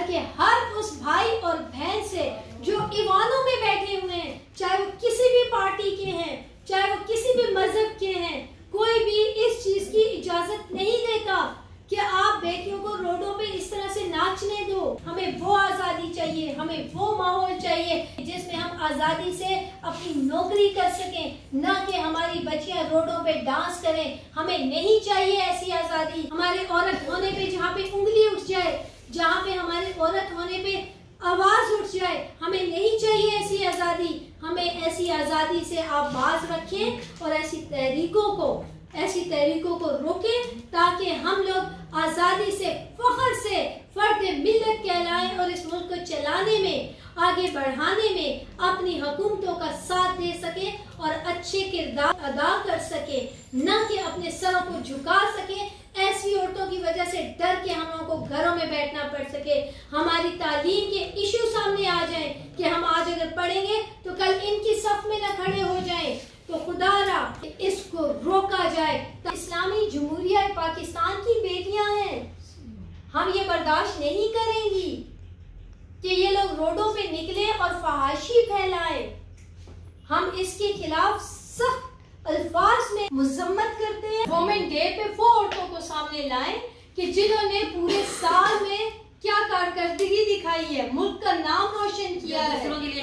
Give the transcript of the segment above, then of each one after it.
बल्कि हर उस भाई और बहन से जो ईवानों में बैठे हुए हैं, चाहे वो किसी भी पार्टी के हैं, चाहे वो किसी भी मजहब के हैं, कोई भी इस चीज की इजाजत नहीं देता कि आप बेटियों को रोडों पे इस तरह से नाचने दो। हमें वो आज़ादी चाहिए, हमें वो माहौल चाहिए जिसमें हम आज़ादी से अपनी नौकरी कर सकें, ना कि हमारी बच्चियां रोडों पे डांस करें। हमें नहीं चाहिए ऐसी आज़ादी। हमारे औरत होने पे जहाँ पे उंगली उठ जाए, जहाँ पे हमारे औरत होने पे आवाज उठ जाए, हमें नहीं चाहिए ऐसी आज़ादी। हमें ऐसी आज़ादी से आप बाज रखें और ऐसी तहरीकों को रोकें ताकि हम लोग आज़ादी से फख्र से फर्द मिल्लत कहलाएं और इस मुल्क को चलाने में, आगे बढ़ाने में अपनी हुकूमतों का साथ दे सके और अच्छे किरदार अदा कर सके, न कि अपने सरों को झुका सके। ऐसी औरतों की वजह से डर के हम लोगों को घरों में बैठना पड़ सके। हमारी तालीम के इशू सामने आ जाए कि हम आज अगर पढ़ेंगे तो कल इनकी सफ में न खड़े हो जाएं, तो खुदारा इसको रोका जाए। तो इस्लामी जमहूरिया पाकिस्तान की बेटियां हैं, हम ये बर्दाश्त नहीं करेंगी कि ये लोग रोडों पे निकले और फहाशी फैलाए। हम इसके खिलाफ सख्त अल्फाज में मुज़म्मत करते हैं। वुमेन डे पे वो औरतों को सामने लाएं कि जिन्होंने पूरे साल में क्या कारकर्दगी दिखाई है, मुल्क का नाम रोशन किया है, दूसरों के लिए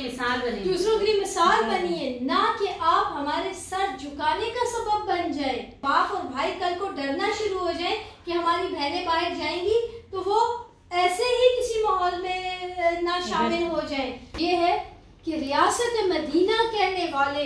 मिसाल बनी है, ना कि आप हमारे सर झुकाने का सबब बन जाए। बाप और भाई कल को डरना शुरू हो जाए कि हमारी बहनें बाहर जाएंगी तो वो ऐसे ही किसी माहौल में ना शामिल हो जाए। ये है कि रियासत मदीना कहने वाले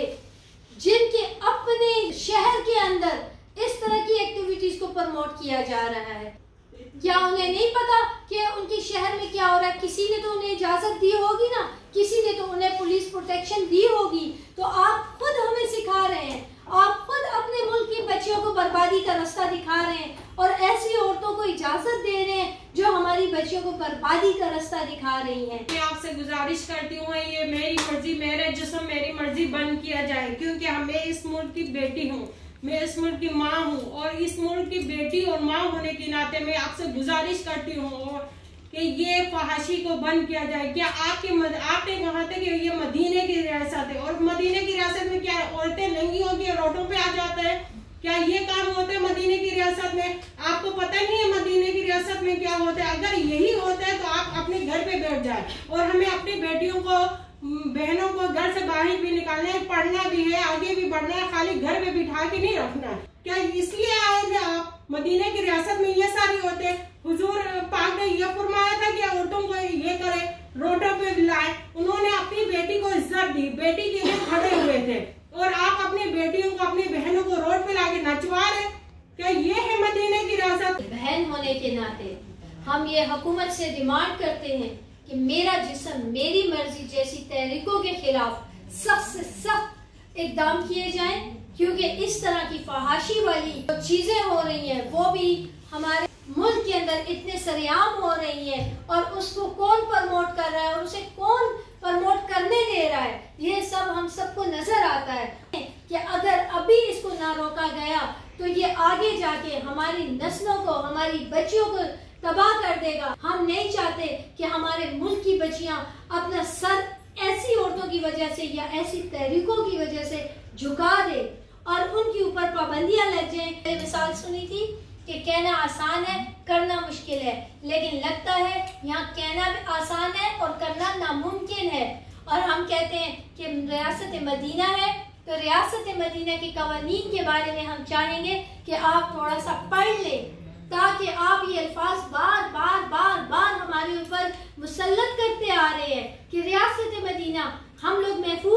जिनके अपने शहर के अंदर इस तरह की एक्टिविटीज को प्रमोट किया जा रहा है, क्या उन्हें नहीं पता कि उनके शहर में क्या हो रहा है? किसी ने तो उन्हें इजाजत दी होगी ना, किसी ने तो उन्हें पुलिस प्रोटेक्शन दी होगी। तो आप खुद हमें सिखा रहे हैं, आप खुद अपने मुल्क की बच्चियों को बर्बादी का रास्ता दिखा रहे हैं और ऐसी औरतों को इजाजत दे रहे हैं जो हमारी बच्चियों को बर्बादी का रास्ता दिखा रही हैं। मैं आपसे गुजारिश करती हूँ, ये मेरी मर्जी, मेरे जिस्म मेरी मर्जी बंद किया जाए, क्योंकि मैं इस मुल्क की बेटी हूँ, मैं इस मुल्क की माँ हूँ और इस मुल्क की बेटी और माँ होने के नाते मैं आपसे गुजारिश करती हूँ कि ये फहाशी को बंद किया जाए। क्या आपने कहा था कि ये मदीने की रियासत है और मदीने की रियासत में क्या औरतें नंगी होती है रोडों पे आ जाते हैं? क्या ये काम होता है मदीने की रियासत में? आपको पता नहीं है मदीने की रियासत में क्या होता है? अगर यही होता है तो आप अपने घर पे बैठ जाए और हमें अपनी बेटियों को, बहनों को घर से बाहर भी निकालना है, पढ़ना भी है, आगे भी बढ़ना है, खाली घर में बिठा के नहीं रखना है। क्या इसलिए आए थे आप? मदीने की रियासत में ये सारी होते हैं। हुजूर पाक ने ये फरमाया था कि औरतों को ये करे, रोडों पे लाए। उन्होंने अपनी बेटी को इज्जत दी, बेटी के लिए खड़े हुए थे और आप अपनी बेटियों को, अपनी बहनों को रोड पे लाके नचवा रहे। क्या ये है मदीने की रियासत? बहन होने के नाते हम ये हुकूमत से डिमांड करते हैं कि मेरा जिस्म मेरी मर्जी जैसी तहरीकों के खिलाफ सख्त से सख्त इकदाम किए जाएं, क्योंकि इस तरह की फहाशी वाली जो चीजें हो रही हैं वो भी हमारे मुल्क के अंदर इतने सरेआम हो रही हैं और उसको कौन प्रमोट कर रहा है और उसे कौन प्रमोट करने दे रहा है, ये सब हम सबको नजर आता है कि अगर अभी इसको ना रोका गया तो ये आगे जाके हमारी नस्लों को, हमारी बच्चियों को तबाह कर देगा। हम नहीं चाहते कि हमारे मुल्क की बच्चियां अपना सर ऐसी औरतों की वजह से या ऐसी तहरीकों की वजह से झुका दे और उनके ऊपर पाबंदियां लग जाएं। मिसाल सुनी थी कि कहना आसान है, करना मुश्किल है, लेकिन लगता है यहाँ कहना भी आसान है और करना नामुमकिन है। और हम कहते हैं कि रियासत मदीना है, तो रियासत मदीना के कवानीन के बारे में हम चाहेंगे कि आप थोड़ा सा पढ़ लें, ताकि आप ये अल्फाज बार बार बार बार हमारे ऊपर मुसल्लत करते आ रहे हैं कि रियासत मदीना हम लोग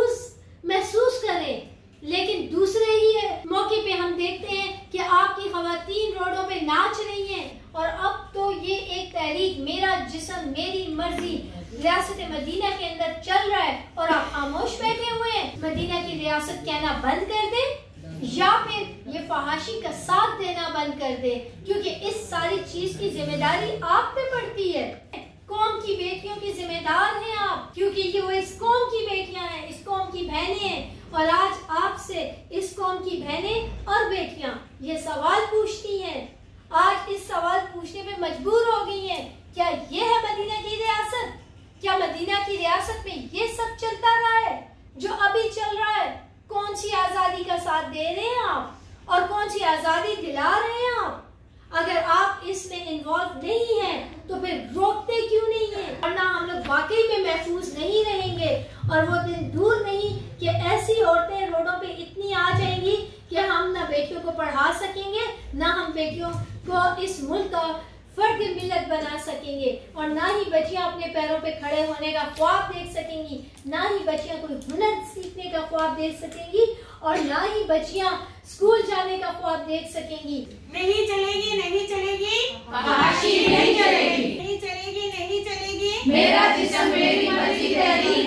महसूस करें। लेकिन दूसरे ही मौके पे हम देखते हैं कि आपकी खवातीन रोडों पे नाच रही हैं और अब तो ये एक तहरीक मेरा जिस्म मेरी मर्जी रियासत मदीना के अंदर चल रहा है और आप खामोश बैठे हुए हैं। मदीना की रियासत कहना बंद कर दें या फिर ये फहाशी का साथ देना बंद कर दे, क्योंकि इस सारी चीज की जिम्मेदारी आप पे पड़ती है। कौम की बेटियों की जिम्मेदार हैं आप, क्योंकि ये वो इस कौम की बेटियां हैं, इस कौम की बहनें हैं। और आज आपसे इस कौम की बहनें और बेटियां ये सवाल पूछती हैं, आज इस सवाल पूछने पे मजबूर हो गई हैं, क्या ये है मदीना की रियासत? आजादी दिला रहे हैं आप। अगर आप इसमें इन्वॉल्व नहीं हैं तो फिर रोकते क्यों नहीं है? वरना हम लोग वाकई में महफूज नहीं रहेंगे और वो दिन दूर नहीं कि ऐसी औरतें रोडों पे इतनी आ जाएंगी कि हम ना बेटियों को पढ़ा सकेंगे, ना हम बेटियों को इस मुल्क का फर्द मिल्लत बना सकेंगे, और ना ही बच्चियां अपने पैरों पे खड़े होने का ख्वाब देख सकेंगी, ना ही बच्चियां कोई हुनर सीखने का ख्वाब देख सकेंगी, और ना ही बच्चियां स्कूल जाने का ख्वाब देख सकेंगी। नहीं चलेगी, नहीं चलेगी, फहाशी नहीं चलेगी, नहीं चलेगी, नहीं चलेगी, मेरा जिस्म मेरी मर्जी तहरीक